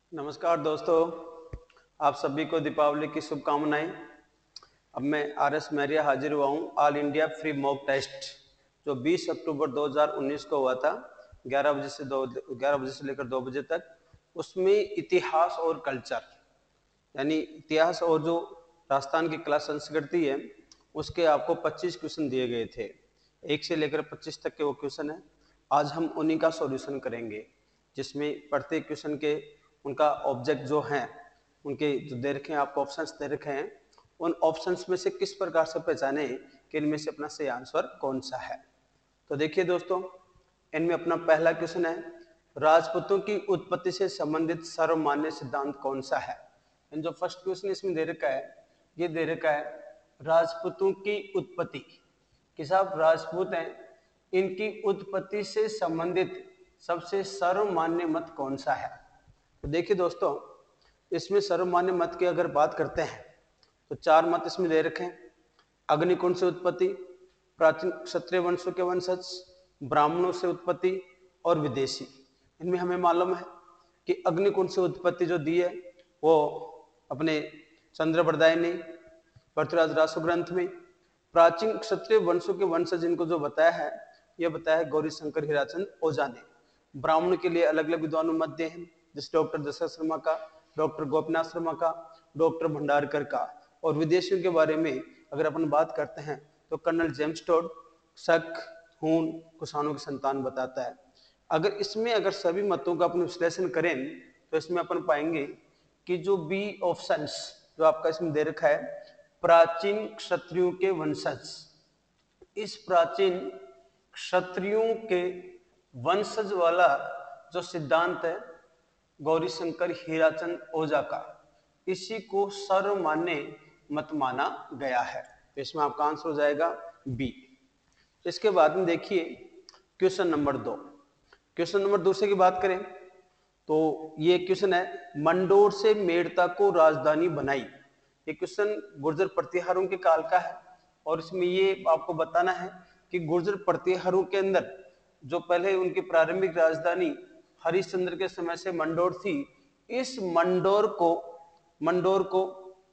नमस्कार दोस्तों, आप सभी को दीपावली की शुभकामनाएं। अब मैं RS मैरिया हाजिर हुआ हूँ all India free mock test जो 20 अक्टूबर 2019 को हुआ था 11 बजे से लेकर 2 बजे तक। उसमें इतिहास और कल्चर यानी इतिहास और जो राजस्थान की कला संस्कृति है उसके आपको 25 क्वेश्चन दिए गए थे। 1 से लेकर 25 तक के वो क्वेश्चन है। आज हम उन्हीं का सॉल्यूशन करेंगे, जिसमें प्रत्येक क्वेश्चन के उनका ऑब्जेक्ट जो हैं, उनके जो दे रखे हैं, आपको ऑप्शंस दे रखे हैं, उन ऑप्शंस में से किस प्रकार से पहचाने कि इनमें से अपना सही आंसर कौन सा है। तो देखिए दोस्तों, इनमें अपना पहला क्वेश्चन है, राजपूतों की उत्पत्ति से संबंधित सर्वमान्य सिद्धांत कौन सा है। इन जो फर्स्ट क्वेश्चन इसमें दे रखा है, ये दे रखा है राजपूतों की उत्पत्ति कि साहब राजपूत हैं, इनकी उत्पत्ति से संबंधित सबसे सर्वमान्य मत कौन सा है। तो देखिए दोस्तों, इसमें सर्वमान्य मत की अगर बात करते हैं तो 4 मत इसमें दे रखे हैं। अग्निकुंड से उत्पत्ति, प्राचीन क्षत्रिय वंशों के वंशज, ब्राह्मणों से उत्पत्ति और विदेशी। इनमें हमें मालूम है कि अग्निकुंड से उत्पत्ति जो दी है वो अपने चंद्रबरदाय ने पृथ्वीराज रासु ग्रंथ में। प्राचीन क्षत्रिय वंशों के वंशज इनको जो बताया है, यह बताया है गौरी शंकर हीराचंद ओझा ने। ब्राह्मण के लिए अलग अलग विद्वानों मत दिए हैं, जैसे डॉक्टर दशरथ शर्मा का, डॉक्टर गोपीनाथ शर्मा का, डॉक्टर भंडारकर का। और विदेशियों के बारे में अगर अपन बात करते हैं तो कर्नल जेम्स टॉड शक, हून, कुषाणों की संतान बताता है। अगर सभी मतों का अपन विश्लेषण करें तो इसमें अपन पाएंगे कि जो बी ऑप्शंस जो आपका इसमें दे रखा है, प्राचीन क्षत्रियों के वंशज, इस प्राचीन क्षत्रियों के वंशज वाला जो सिद्धांत है गौरी शंकर हीराचंद ओझा का, इसी को सर्वमान्य मत माना गया है। तो इसमें आपका आंसर हो जाएगा बी। इसके बाद में देखिए क्वेश्चन नंबर 2। क्वेश्चन नंबर 2 की बात करें तो ये क्वेश्चन है, मंडोर से मेड़ता को राजधानी बनाई। ये क्वेश्चन गुर्जर प्रतिहारों के काल का है और इसमें ये आपको बताना है कि गुर्जर प्रतिहारों के अंदर जो पहले उनकी प्रारंभिक राजधानी हरिश्चंद्र के समय से मंडोर थी, इस मंडोर को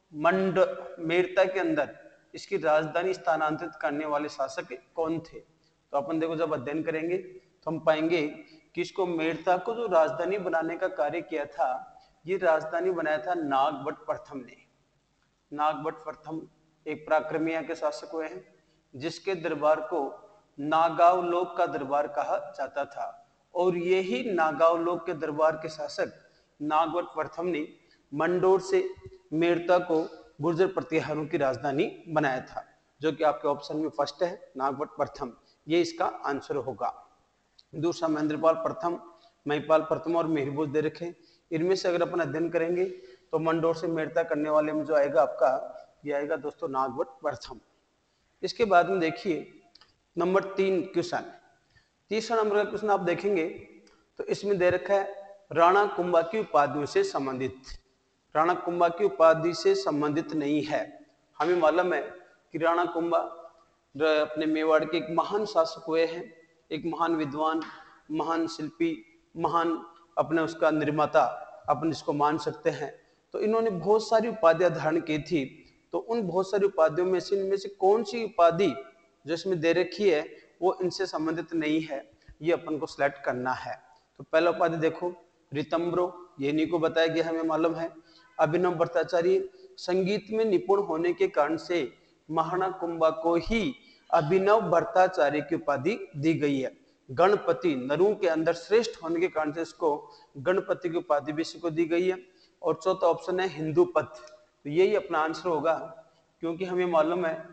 मेड़ता के अंदर इसकी राजधानी स्थानांतरित करने वाले शासक कौन थे। तो अपन देखो, जब अध्ययन करेंगे तो हम पाएंगे कि इसको मेड़ता को जो राजधानी बनाने का कार्य किया था, ये राजधानी बनाया था नागभट्ट प्रथम ने। नागभट्ट प्रथम एक पराक्रमिया के शासक हुए हैं, जिसके दरबार को नागावलोक का दरबार कहा जाता था। और यही नागावलोक के दरबार के शासक नागभट्ट प्रथम ने मंडोर से मेड़ता को गुर्जर प्रतिहारों की राजधानी बनाया था, जो कि आपके ऑप्शन में फर्स्ट है, नागभट्ट प्रथम। ये इसका आंसर होगा। दूसरा महेंद्रपाल प्रथम, महिपाल प्रथम और मेहरभोज दे रखे। इनमें से अगर अपन अध्ययन करेंगे तो मंडोर से मेड़ता करने वाले में जो आएगा आपका, ये आएगा दोस्तों नागभट्ट प्रथम। इसके बाद में देखिए नंबर 3 क्वेश्चन। तीसरा नंबर का क्वेश्चन आप देखेंगे तो इसमें दे रखा है राणा कुंभा की उपाधियों से संबंधित। राणा कुंभा की उपाधि से संबंधित नहीं है। हमें मालूम है कि राणा कुंभा अपने मेवाड़ के एक महान शासक हुए हैं, एक महान विद्वान, महान शिल्पी, महान अपने उसका निर्माता अपन इसको मान सकते हैं। तो इन्होंने बहुत सारी उपाधियां धारण की थी। तो उन बहुत सारी उपाधियों में से इनमें से कौन सी उपाधि जो इसमें दे रखी है वो इनसे संबंधित नहीं है, ये अपन को सिलेक्ट करना है। तो पहला उपाधि देखो रितंब्रो, ये इन्हीं को बताया गया, हमें मालूम है। अभिनव भट्टाचार्य, संगीत में निपुण होने के कारण से महाराणा कुंभा को ही अभिनव भट्टाचार्य की उपाधि दी गई है। गणपति, नरों के अंदर श्रेष्ठ होने के कारण से इसको गणपति की उपाधि भी इसको दी गई है। और चौथा ऑप्शन है हिंदूपथ, तो यही अपना आंसर होगा, क्योंकि हमें मालूम है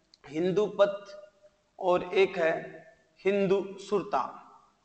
हिंदूपथ और एक है हिंदू सुल्तान।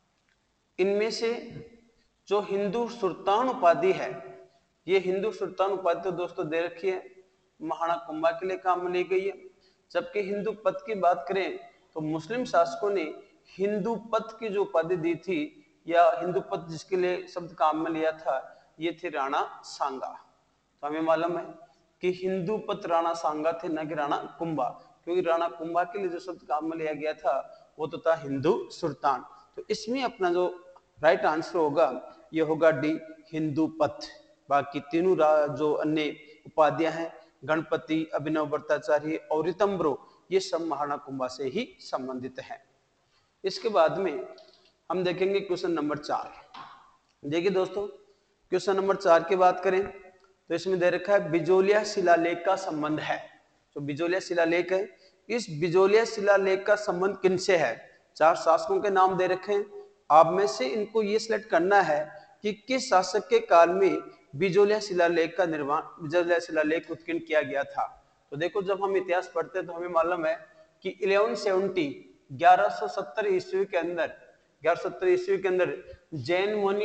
इनमें से जो हिंदू सुल्तान उपाधि है, ये हिंदू सुल्तान उपाधि तो दोस्तों दे रखी है, महाराणा कुंभा के लिए काम में ली गई है। जबकि हिंदू पथ की बात करें तो मुस्लिम शासकों ने हिंदू पथ की जो उपाधि दी थी, या हिंदू पथ जिसके लिए शब्द काम में लिया था, ये थे राणा सांगा। तो हमें मालूम है कि हिंदू पथ राणा सांगा थे, न कि राणा कुंभा, क्योंकि राणा कुंभा के लिए जो शब्द काम में लिया गया था वो तो था हिंदू सुल्तान। तो इसमें अपना जो राइट आंसर होगा ये होगा डी, हिंदू पथ। बाकी तीनों जो अन्य उपाधियां हैं, गणपति, अभिनव भट्टाचार्य और ऋतंब्रो, ये सब महाराणा कुंभा से ही संबंधित हैं। इसके बाद में हम देखेंगे क्वेश्चन नंबर 4। देखिए दोस्तों, क्वेश्चन नंबर 4 की बात करें तो इसमें दे रखा है बिजोलिया शिलालेख का संबंध है। जो बिजोलिया शिलालेख है, इस बिजोलिया शिलालेख का संबंध किनसे है? 4 शासकों के नाम दे रखे हैं, आप में से इनको ये सिलेक्ट करना है कि किस शासक के काल में बिजोलिया शिलालेख का निर्माण, बिजोलिया शिलालेख उत्कीर्ण किया गया था। तो देखो, जब हम इतिहास पढ़ते हैं तो हमें मालूम है कि 1170 ईस्वी के अंदर 1170 ईस्वी के अंदर जैन मुनि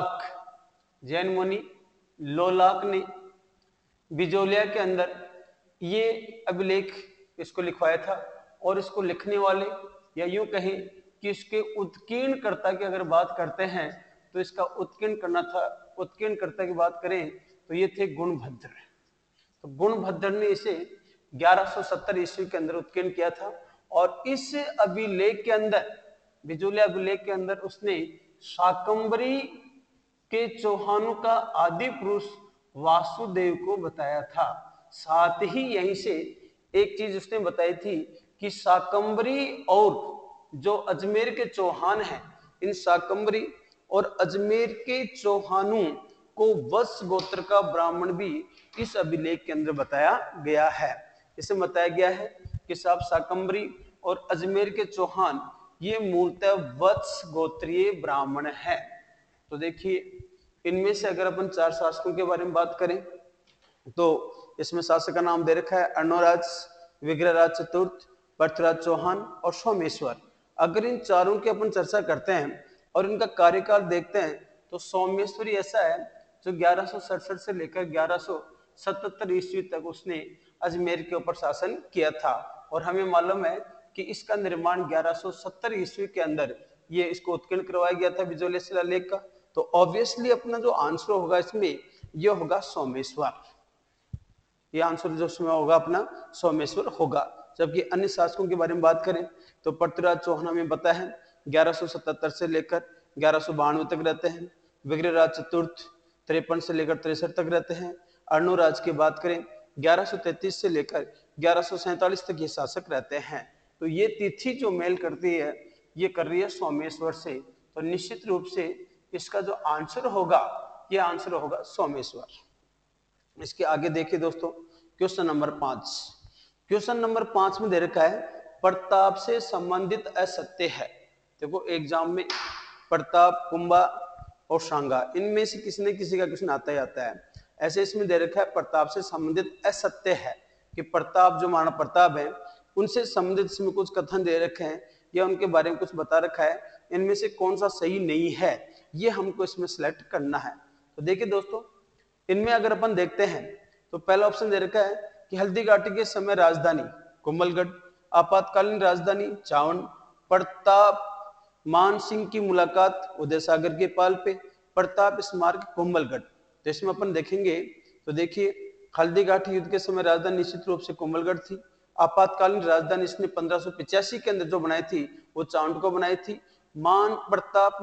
लोलाक ने बिजोलिया के अंदर ये अभिलेख इसको लिखवाया था। और इसको लिखने वाले, या यूं कहें कि इसके उत्कीर्णकर्ता की अगर बात करते हैं तो इसका उत्कीर्णकर्ता की बात करें तो ये थे गुणभद्र। तो गुणभद्र ने इसे 1170 ईस्वी के अंदर उत्कीर्ण किया था। और इस अभिलेख के अंदर, बिजोलिया अभिलेख के अंदर, उसने शाकंभरी के चौहानों का आदि पुरुष वासुदेव को बताया था। साथ ही यहीं से एक चीज उसने बताई थी कि शाकंभरी और जो अजमेर के चौहान हैं, इन शाकंभरी और अजमेर के चौहानों को वत्स गोत्र का ब्राह्मण भी इस अभिलेख के अंदर बताया गया है। इसे बताया गया है कि साहब शाकंभरी और अजमेर के चौहान ये मूलतः वत्स गोत्रीय ब्राह्मण है। तो देखिए, इनमें से अगर अपन 4 शासकों के बारे में बात करें तो इसमें शासक का नाम दे रखा है अर्णोराज, विग्रहराज चतुर्थ, पृथ्वीराज चौहान और सोमेश्वर। अगर इन चारों की अपन चर्चा करते हैं और इनका कार्यकाल देखते हैं तो सोमेश्वरी ऐसा है जो 1167 से लेकर 1177 ईस्वी तक उसने अजमेर के ऊपर शासन किया था। और हमें मालूम है कि इसका निर्माण 1170 ईस्वी के अंदर ये इसको उत्कीर्ण करवाया गया था बिजोलिया शिलालेख का। तो ऑब्वियसली अपना जो आंसर होगा इसमें ये होगा सोमेश्वर। ये आंसर जो इसमें होगा अपना सोमेश्वर होगा। जबकि अन्य शासकों के बारे में बात करें तो पृथ्वीराज चौहान हमें पता है 1177 से लेकर 1192 तक रहते हैं। विग्रहराज चतुर्थ 53 से लेकर 63 तक रहते हैं। अर्णोराज की बात करें 1133 से लेकर 1147 तक ये शासक रहते हैं। तो ये तिथि जो मेल करती है ये कर रही है सोमेश्वर से। तो निश्चित रूप से इसका जो आंसर होगा ये आंसर होगा सोमेश्वर। इसके आगे देखिए दोस्तों, क्वेश्चन नंबर 5। क्वेश्चन नंबर 5 में दे रखा है प्रताप से संबंधित असत्य है। देखो, एग्जाम में प्रताप, कुंभा और शांगा, इनमें से किसी न किसी का क्वेश्चन आता ही आता है। ऐसे इसमें दे रखा है प्रताप से संबंधित असत्य है कि प्रताप, जो महाराणा प्रताप है, उनसे संबंधित इसमें कुछ कथन दे रखे हैं या उनके बारे में कुछ बता रखा है। इनमें से कौन सा सही नहीं है ये हमको इसमें सिलेक्ट करना है। तो देखिए दोस्तों, इनमें अगर अपन देखते हैं तो पहला ऑप्शन दे रखा है कि हल्दी घाटी के समय राजधानी कोमलगढ़, आपातकालीन राजधानी चावंड, प्रताप मान सिंह की मुलाकात उदय सागर के पाल पे, प्रताप स्मारक कोमलगढ़। तो इसमें अपन देखेंगे तो देखिए, हल्दी घाटी युद्ध के समय राजधानी निश्चित रूप से कोमलगढ़ थी। आपातकालीन राजधानी इसने 1585 के अंदर जो बनाई थी वो चावंड को बनाई थी। प्रताप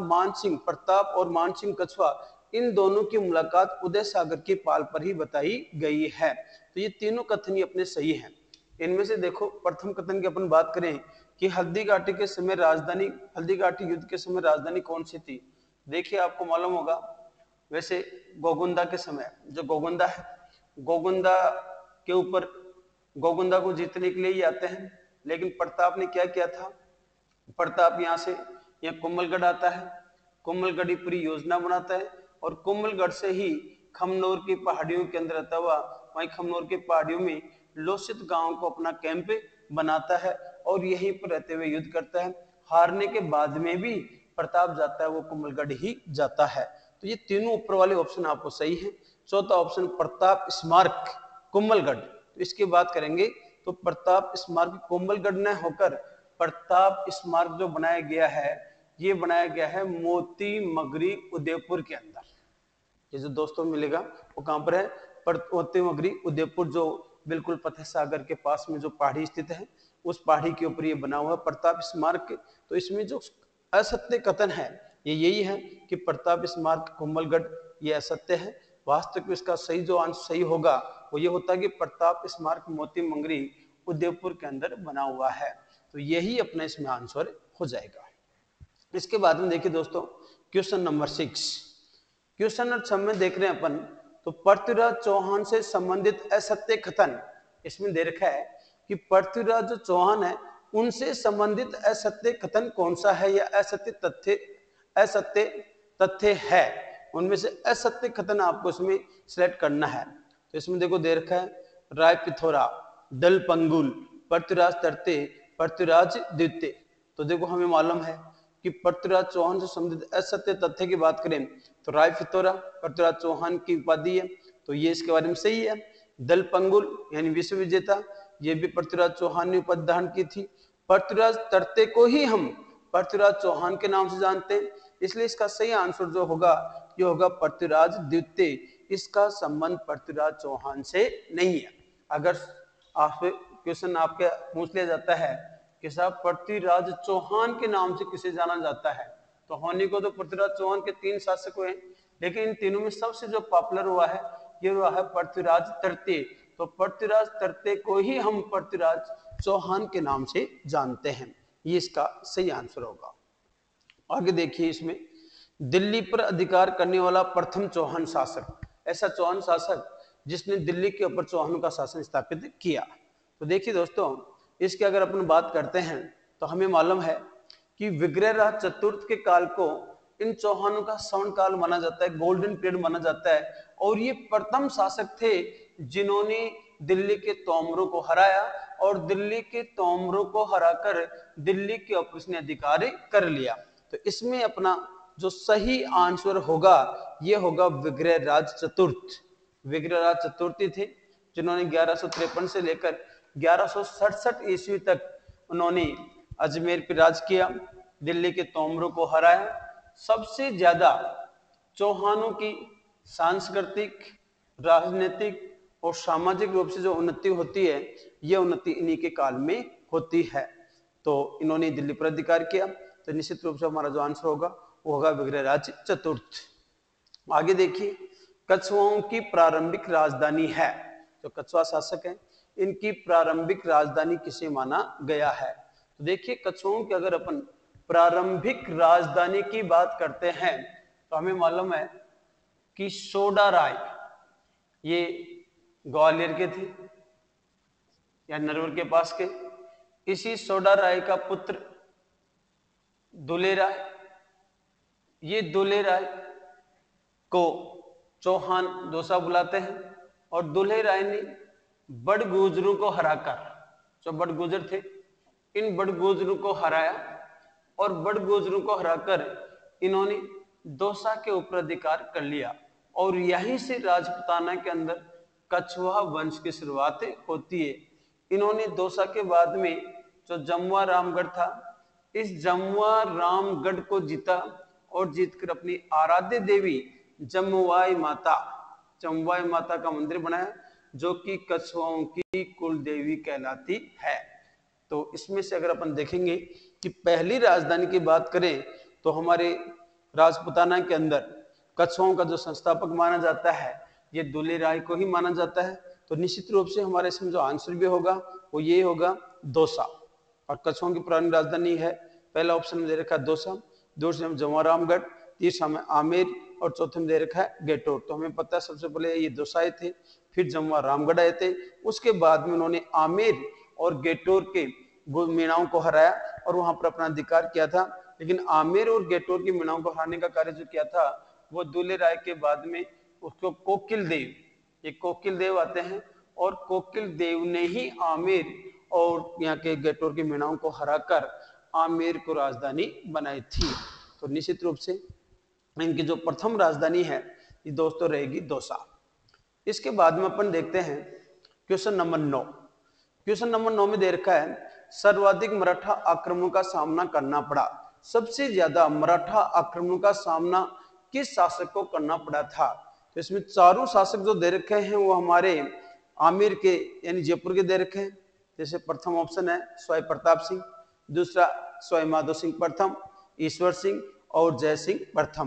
और मान सिंह कछवा, इन दोनों की मुलाकात उदय सागर की पाल पर ही बताई गई है। तो ये तीनों कथन ही अपने सही हैं। इनमें से देखो, प्रथम कथन की अपन बात करें कि हल्दी घाटी के समय राजधानी, हल्दी घाटी युद्ध के समय राजधानी कौन सी थी? देखिए, आपको मालूम होगा वैसे गोगुंदा के समय, जो गोगुंदा है, गोगुंदा के ऊपर, गोगुंदा को जीतने के लिए ही आते हैं। लेकिन प्रताप ने क्या किया था? प्रताप यहाँ से यहाँ कोमलगढ़ आता है, कोमलगढ़ की पूरी योजना बनाता है और कोमलगढ़ से ही खमनोर की पहाड़ियों के अंदर रहता हुआ वहीं खमनोर की पहाड़ियों में लोसित गांव को अपना कैंप बनाता है और यहीं पर रहते हुए युद्ध करता है। हारने के बाद में भी प्रताप जाता है वो कोमलगढ़ ही जाता है। तो ये तीनों ऊपर वाले ऑप्शन आपको सही है। चौथा ऑप्शन प्रताप स्मारक कोमलगढ़, तो इसकी बात करेंगे तो प्रताप स्मारक कोमलगढ़ न होकर प्रताप स्मारक जो बनाया गया है ये बनाया गया है मोती मगरी उदयपुर के अंदर। ये जो दोस्तों मिलेगा वो कहां पर है? मोती मगरी उदयपुर, जो बिल्कुल फतेह सागर के पास में जो पहाड़ी स्थित है उस पहाड़ी के ऊपर ये बना हुआ प्रताप स्मारक। तो इसमें जो असत्य कथन है ये यही है कि प्रताप स्मारक कोमलगढ़ ये असत्य है। वास्तविक में इसका सही जो आंसर सही होगा वो ये होता है कि प्रताप स्मारक मोती मंगरी उदयपुर के अंदर बना हुआ है। तो यही अपना इसमें आंसर हो जाएगा। इसके बाद में देखिए दोस्तों क्वेश्चन नंबर 6, क्वेश्चन नंबर 6 में देख रहे हैं अपन, तो पृथ्वीराज चौहान से संबंधित असत्य कथन इसमें दे रखा है कि पृथ्वीराज जो चौहान है उनसे संबंधित असत्य कथन कौन सा है या असत्य तथ्य है, उनमें से असत्य कथन आपको इसमें सिलेक्ट करना है। तो इसमें देखो दे रखा है राय पिथौरा, दल पंगुल, पृथ्वीराज तरते, पृथ्वीराज द्वितीय। तो देखो हमें मालूम है कि पृथ्वीराज चौहान से संबंधित असत्य तथ्य की बात करें तो राय पिथौरा पृथ्वीराज चौहान की उपाधि है, तो ये इसके बारे में सही है। दल पंगुल यानी विश्व विजेता, ये भी पृथ्वीराज चौहान ने उपाधि धारण की थी। पृथ्वीराज तरते को ही हम पृथ्वीराज चौहान के नाम से जानते हैं, इसलिए इसका सही आंसर जो होगा ये होगा पृथ्वीराज द्वितीय। इसका संबंध पृथ्वीराज चौहान से नहीं है। अगर आपसे क्वेश्चन आपके पूछ लिया जाता है कि साहब पृथ्वीराज चौहान के नाम से किसे जाना जाता है, तो होने को तो पृथ्वीराज चौहान के 3 शासक हुए, लेकिन इन तीनों में सबसे जो पॉपुलर हुआ है ये हुआ है पृथ्वीराज तृतीय। तो पृथ्वीराज तृतीय को ही हम पृथ्वीराज चौहान के नाम से जानते हैं, ये इसका सही आंसर होगा। आगे देखिए इसमें दिल्ली पर अधिकार करने वाला प्रथम चौहान शासक, ऐसा चौहान शासक जिसने दिल्ली के ऊपर चौहानों का शासन स्थापित किया। तो देखिए दोस्तों इसकी अगर अपन बात करते हैं तो हमें मालूम है कि विग्रहराज चतुर्थ के काल को इन चौहानों का स्वर्ण काल माना जाता है, गोल्डन पीरियड माना जाता है, और ये प्रथम शासक थे जिन्होंने दिल्ली के तोमरों को हराया और दिल्ली के तोमरों को हराकर दिल्ली के ऊपर इसने अधिकार कर लिया। तो इसमें अपना जो सही आंसर होगा ये होगा विग्रहराज चतुर्थ। विग्रहराज चतुर्थी थे जिन्होंने 1153 से लेकर 1167 ईस्वी तक उन्होंने अजमेर पर राज किया, दिल्ली के तोमरों को हराया। सबसे ज्यादा चौहानों की सांस्कृतिक, राजनीतिक और सामाजिक रूप से जो उन्नति होती है यह उन्नति इन्हीं के काल में होती है। तो इन्होंने दिल्ली पर अधिकार किया, तो निश्चित रूप से हमारा जो आंसर होगा वो होगा विग्रहराज चतुर्थ। आगे देखिए कछुआओं की प्रारंभिक राजधानी है, जो कछुआ शासक है इनकी प्रारंभिक राजधानी किसे माना गया है। तो देखिए कछुओं की अगर अपन प्रारंभिक राजधानी की बात करते हैं तो हमें मालूम है कि सोडा राय ये ग्वालियर के थे या नरवर के पास के। इसी सोडा राय का पुत्र दुले राय, ये दुले राय को चौहान दोसा बुलाते हैं और दुले राय ने बड़गुजरों को हराकर, जो बड़गुजर थे इन बड़गुजरों को हराया और बड़गुजरों को हराकर इन्होंने दोसा के ऊपर अधिकार कर लिया और यहीं से राजपूताना के अंदर कछुआ वंश की शुरुआत होती है। इन्होंने दोसा के बाद में जो जमुआ रामगढ़ था इस जमुआ रामगढ़ को जीता और जीतकर अपनी आराध्य देवी जमुआई माता का मंदिर बनाया जो कि कछुआओं की कुल देवी कहलाती है। तो इसमें से अगर अपन देखेंगे कि पहली राजधानी की बात करें तो हमारे राजपूताना के अंदर कछुआओं का जो संस्थापक माना जाता है ये दुले राय को ही माना जाता है। तो निश्चित रूप से हमारे इसमें जो आंसर भी होगा वो ये होगा दोसा। और कछुओं की पुरानी राजधानी है, पहला ऑप्शन में दे रखा है दोसा, दूसरे में जमुआ रामगढ़, तीसरा में आमेर और चौथे में दे रखा है गेटोर। तो हमें पता है सबसे पहले ये दोसा आए थे, फिर जमुआ रामगढ़ आए थे, उसके बाद में उन्होंने आमेर और गेटोर के मीणाओं को हराया और वहां पर अपना अधिकार किया था। लेकिन आमेर और गेटोर की मीणाओं को हराने का कार्य जो किया था वो दुले राय के बाद में उसको कोकिल देव, ये कोकिल देव आते हैं और कोकिल देव ने ही आमेर और यहाँ के गेटोर की मीणाओं को हराकर आमेर को राजधानी बनाई थी। तो निश्चित रूप से इनकी जो प्रथम राजधानी है ये दोस्तों रहेगी दोसा। इसके बाद में अपन देखते हैं क्वेश्चन नंबर 9। क्वेश्चन नंबर 9 में दे रखा है सर्वाधिक मराठा आक्रमणों का सामना करना पड़ा। सबसे ज्यादा मराठा आक्रमणों का सामना किस शासक को करना पड़ा था। तो इसमें चारों शासक जो दे रखे हैं वो हमारे आमेर के यानी जयपुर के दे रखे हैं। जैसे प्रथम ऑप्शन है स्वाई प्रताप सिंह, दूसरा स्वाई माधो सिंह प्रथम, ईश्वर सिंह और जय सिंह प्रथम।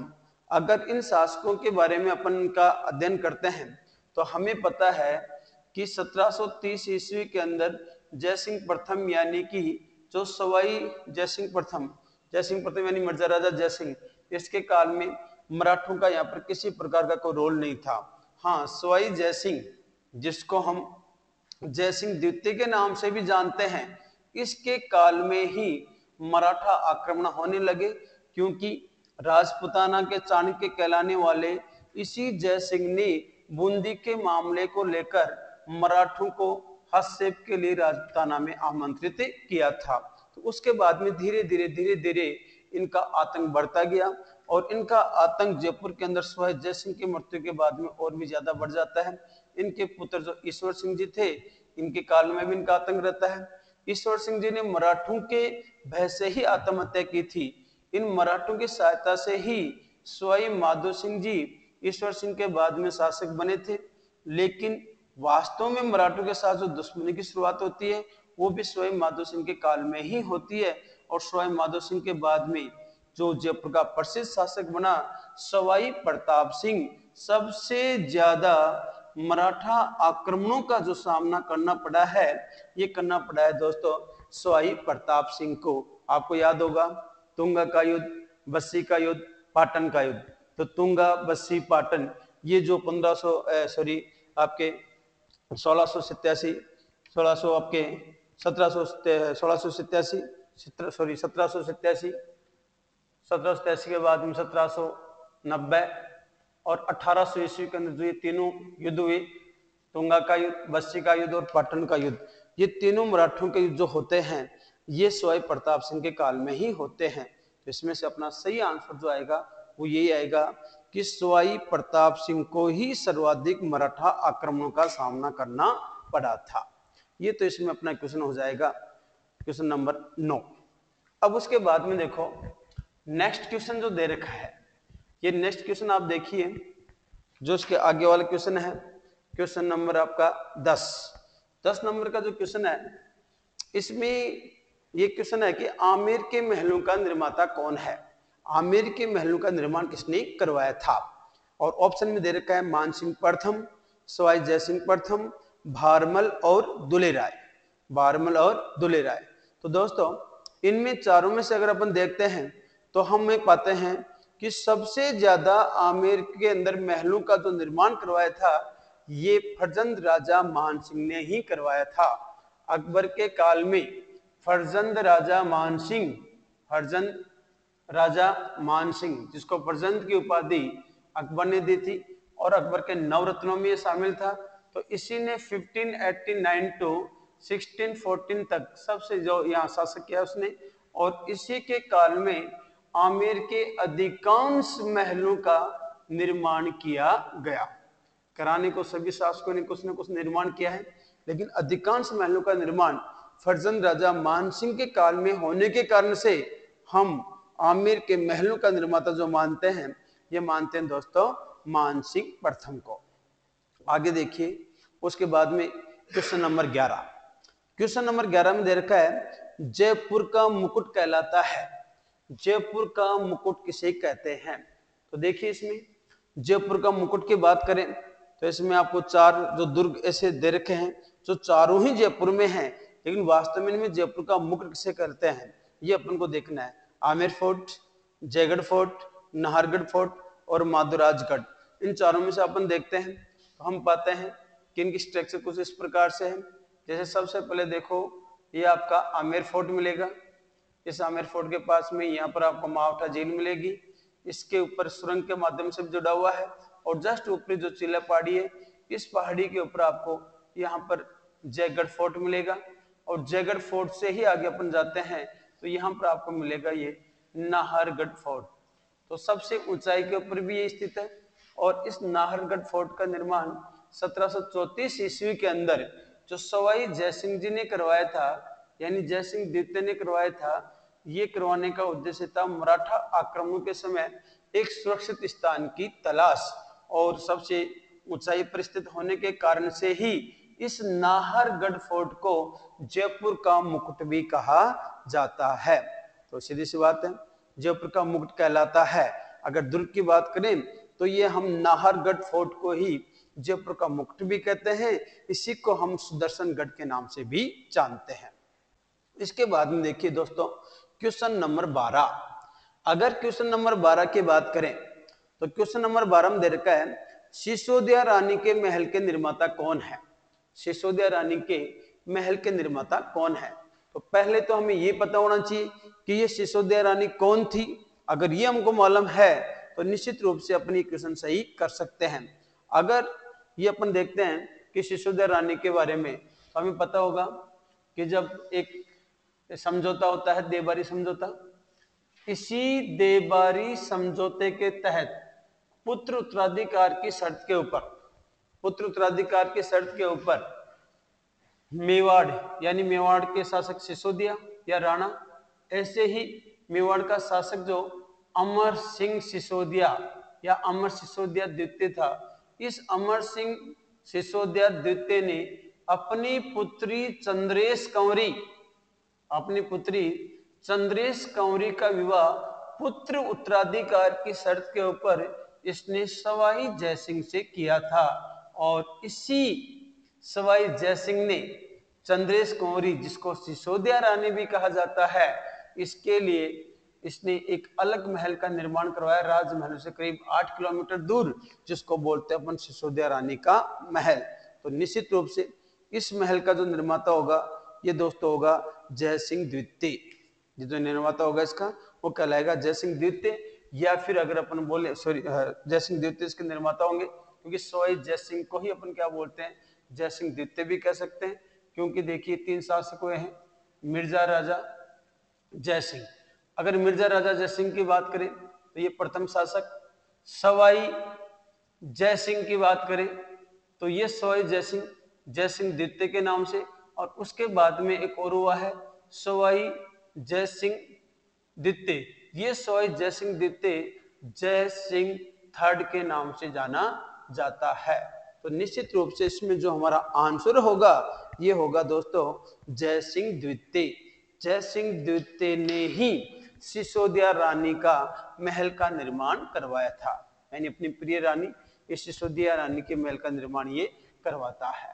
अगर इन शासकों के बारे में अपन का अध्ययन करते हैं तो हमें पता है कि 1730 ईस्वी के अंदर जयसिंह प्रथम यानी कि जो सवाई जयसिंह प्रथम यानी मिर्जा राजा जयसिंह, इसके काल में मराठों का यहाँ पर किसी प्रकार का कोई रोल नहीं था। हाँ, सवाई जयसिंह, जिसको हम जयसिंह द्वितीय के नाम से भी जानते हैं, इसके काल में ही मराठा आक्रमण होने लगे, क्योंकि राजपुताना के चाणक्य कहलाने वाले इसी जयसिंह ने बूंदी के मामले को लेकर मराठों को हस्तक्षेप के लिए राजपुताना में आमंत्रित किया था। तो उसके बाद में धीरे धीरे इनका आतंक बढ़ता गया और इनका आतंक जयपुर के अंदर सवाई जयसिंह की मृत्यु के बाद में और भी ज्यादा बढ़ जाता है। इनके पुत्र जो ईश्वर सिंह जी थे, इनके काल में भी इनका आतंक रहता है। ईश्वर सिंह जी ने मराठों के भय से ही आत्महत्या की थी। इन मराठों की सहायता से ही सवाई माधो सिंह जी ईश्वर सिंह के बाद में शासक बने थे। लेकिन वास्तव में मराठों के साथ जो दुश्मनी की शुरुआत होती है वो भी सवाई माधो सिंह के काल में ही होती है। और सवाई माधो सिंह के बाद में जो जयपुर का प्रसिद्ध शासक बना सवाई प्रताप सिंह, सबसे ज्यादा मराठा आक्रमणों का जो सामना करना पड़ा है, ये करना पड़ा है दोस्तों सवाई प्रताप सिंह को। आपको याद होगा तुंगा का युद्ध, बस्सी का युद्ध, पाटन का युद्ध। तो तुंगा, बस्सी, पाटन, ये जो 1787 के बाद में 1790 और 1800 ईस्वी के अंदर जो ये तीनों युद्ध हुए, तुंगा का युद्ध, बस्सी का युद्ध और पाटन का युद्ध, ये तीनों मराठों के युद्ध जो होते हैं ये सवाई प्रताप सिंह के काल में ही होते हैं। तो इसमें से अपना सही आंसर जो आएगा वो यही आएगा कि सवाई प्रताप सिंह को ही सर्वाधिक मराठा आक्रमणों का सामना करना पड़ा था। ये तो इसमें अपना क्वेश्चन हो जाएगा, क्वेश्चन नंबर 9। अब उसके बाद में देखो नेक्स्ट क्वेश्चन जो दे रखा है, ये नेक्स्ट क्वेश्चन आप देखिए, जो इसके आगे वाला क्वेश्चन है, क्वेश्चन नंबर आपका 10 नंबर का जो क्वेश्चन है, इसमें ये क्वेश्चन है कि आमेर के महलों का निर्माता कौन है। आमेर के महलों का निर्माण किसने करवाया था। और ऑप्शन में दे रखा है मानसिंह प्रथम, सवाई जयसिंह प्रथम, भारमल और दुले राय। भारमल और दुले राय। तो दोस्तों इनमें चारों में से अगर अपन देखते हैं तो हम पाते हैं कि सबसे ज्यादा आमेर के अंदर महलों का जो निर्माण करवाया था ये फर्जंद राजा मान सिंह ने ही करवाया था। अकबर के काल में फर्जंद राजा मान सिंह, जिसको फर्जंद की उपाधि अकबर ने दी थी और अकबर के नवरत्नों में ये शामिल था। तो इसी ने 1589 टू 1614 तक सबसे जो यहाँ शासक किया उसने, और इसी के काल में आमेर के अधिकांश महलों का निर्माण किया गया। कराने को सभी शासकों ने कुछ न कुछ निर्माण किया है, लेकिन अधिकांश महलों का निर्माण फर्जंद राजा मान सिंह के काल में होने के कारण से हम आमेर के महलों का निर्माता जो मानते हैं, ये मानते हैं दोस्तों मान सिंह प्रथम को। आगे देखिए उसके बाद में क्वेश्चन नंबर 11। क्वेश्चन नंबर 11 में दे रखा है जयपुर का मुकुट कहलाता है। जयपुर का मुकुट किसे कहते हैं। तो देखिए इसमें जयपुर का मुकुट की बात करें तो इसमें आपको 4 जो दुर्ग ऐसे दे रखे हैं जो चारों ही जयपुर में हैं, लेकिन वास्तव में इनमें जयपुर का मुकुट किसे कहते हैं ये अपन को देखना है। Amer fort, Jaigarh fort, Nahargarh fort और माधवराजगढ़, इन चारों में से अपन देखते हैं तो हम पाते हैं कि इनकी स्ट्रक्चर कुछ इस प्रकार से है। जैसे सबसे पहले देखो ये आपका आमेर फोर्ट मिलेगा। इस आमेर फोर्ट के पास में यहाँ पर आपको मावठा झील मिलेगी। इसके ऊपर सुरंग के माध्यम से जुड़ा हुआ है और जस्ट ऊपरी जो चिल्ला पहाड़ी है, इस पहाड़ी के ऊपर आपको यहाँ पर जयगढ़ फोर्ट मिलेगा। और जयगढ़ फोर्ट से ही आगे अपन जाते हैं तो यहाँ पर आपको मिलेगा ये नाहरगढ़ फोर्ट। तो सबसे ऊंचाई के ऊपर भी ये स्थित है। और इस नाहरगढ़ फोर्ट का निर्माण 1734 ईस्वी के अंदर जो सवाई जयसिंह जी ने करवाया था, यानी जयसिंह द्वितीय ने करवाया था। ये करवाने का उद्देश्य था मराठा आक्रमणों के समय एक सुरक्षित स्थान की तलाश, और सबसे ऊंचाई पर स्थित होने के कारण से ही इस नाहरगढ़ फोर्ट को जयपुर का मुकुट भी कहा जाता है। तो सीधी सी बात है, जयपुर का मुकुट कहलाता है। अगर दुर्ग की बात करें तो ये हम नाहरगढ़ फोर्ट को ही जयपुर का मुकुट भी कहते हैं, इसी को हम सुदर्शनगढ़ के नाम से भी जानते हैं। इसके बाद में देखिए दोस्तों क्वेश्चन नंबर 12। अगर क्वेश्चन नंबर 12 की बात करें तो क्वेश्चन नंबर 12 में दे रखा है सिसोदिया रानी के महल के निर्माता कौन है। सिसोदिया रानी के महल के निर्माता कौन है? तो पहले तो हमें ये पता होना चाहिए कि ये सिसोदिया रानी कौन थी। अगर ये हमको मालूम है तो निश्चित रूप से अपनी क्वेश्चन सही कर सकते हैं। अगर ये अपन देखते हैं कि सिसोदिया रानी के बारे में तो हमें पता होगा कि जब एक समझौता होता है देवबारी समझौता, इसी देवबारी समझौते के तहत पुत्र उत्तराधिकार की शर्त के ऊपर मेवाड़ यानी मेवाड़ के शासक सिसोदिया या राणा, ऐसे ही मेवाड़ का शासक जो अमर सिंह सिसोदिया या अमर सिसोदिया द्वितीय था, इस अमर सिंह सिसोदिया द्वितीय ने अपनी पुत्री चंद्रेश कंवरी का विवाह पुत्र उत्तराधिकार की शर्त के ऊपर इसने सवाई जयसिंह से किया था। और इसी सवाई जयसिंह ने चंद्रेश कंवरी, जिसको सिसोदिया रानी भी कहा जाता है, इसके लिए इसने एक अलग महल का निर्माण करवाया राजमहल से करीब 8 किलोमीटर दूर, जिसको बोलते हैं अपन सिसोदिया रानी का महल। तो निश्चित रूप से इस महल का जो निर्माता होगा ये दोस्तों होगा जयसिंह द्वितीय। ये जो निर्माता होगा इसका वो कहलाएगा जयसिंह द्वितीय, या फिर अगर अपन बोले जयसिंह द्वितीय इसके निर्माता होंगे, क्योंकि सवाई जयसिंह को ही अपन क्या बोलते हैं, जयसिंह द्वितीय भी कह सकते हैं। क्योंकि देखिए 3 शासक हुए हैं, मिर्जा राजा जयसिंह। अगर मिर्जा राजा जयसिंह की बात करें तो ये प्रथम शासक, सवाई जयसिंह की बात करें तो ये सवाई जयसिंह द्वितीय के नाम से, और उसके बाद में एक और हुआ है सवाई जयसिंह द्वितीय। ये सवाई जयसिंह द्वितीय जयसिंह थर्ड के नाम से जाना जाता है। तो निश्चित रूप से इसमें जो हमारा आंसर होगा ये होगा दोस्तों जयसिंह द्वितीय। जयसिंह द्वितीय ने ही सिसोदिया रानी का महल का निर्माण करवाया था, यानी अपनी प्रिय रानी इस सिसोदिया रानी के महल का निर्माण ये करवाता है।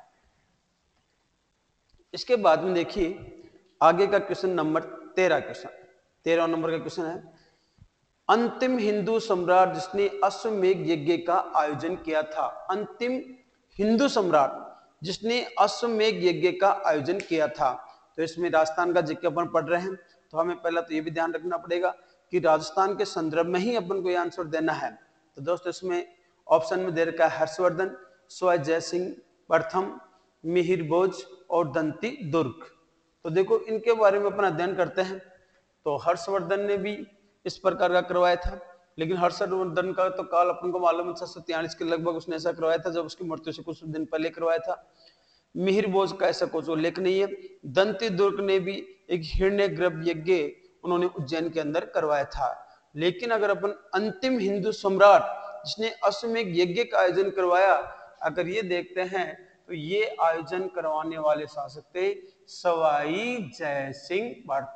इसके बाद में देखिए आगे का क्वेश्चन नंबर 13 नंबर का क्वेश्चन है, अंतिम हिंदू सम्राट जिसने अश्वमेघ यज्ञ का आयोजन किया था। अंतिम हिंदू सम्राट जिसने अश्वमेघ यज्ञ का आयोजन किया था। तो इसमें राजस्थान का जिक्र अपन पढ़ रहे हैं, तो हमें पहला तो ये भी ध्यान रखना पड़ेगा कि राजस्थान के संदर्भ में ही अपन को ये आंसर देना है। तो दोस्तों इसमें ऑप्शन में दे रखा है हर्षवर्धन, सवाई जयसिंह प्रथम, मिहिर भोज और दंती दुर्ग। तो देखो इनके बारे में अपन अध्ययन करते हैं। तो हर्षवर्धन ने भी इस प्रकार का करवाया था, लेकिन हर्षवर्धन का तो काल अपन को मालूम है 743 के लगभग उसने ऐसा करवाया था, जब उसकी मृत्यु से कुछ दिन पहले करवाया था। मिहिर भोज का ऐसा कुछ उल्लेख नहीं है। दंती दुर्ग ने भी एक हिरण्यगर्भ यज्ञ उन्होंने उज्जैन के अंदर करवाया था। लेकिन अगर अपन अंतिम हिंदू सम्राट जिसने अश्वमेघ यज्ञ का आयोजन करवाया अगर ये देखते हैं तो ये आयोजन करवाने वाले शासक थे सवाई जयसिंह